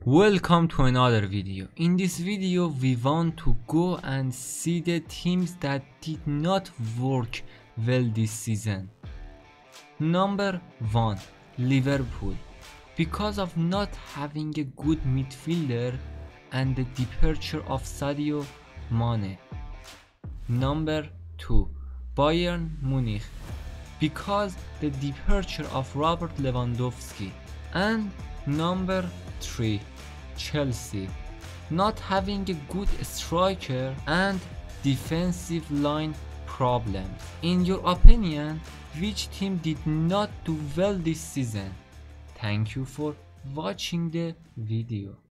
Welcome to another video. In this video we want to go and see the teams that did not work well this season. Number 1, Liverpool. Because of not having a good midfielder and the departure of Sadio Mane. Number 2, Bayern Munich. Because the departure of Robert Lewandowski. And number 3, Chelsea, not having a good striker and defensive line problems. In your opinion, which team did not do well this season? Thank you for watching the video.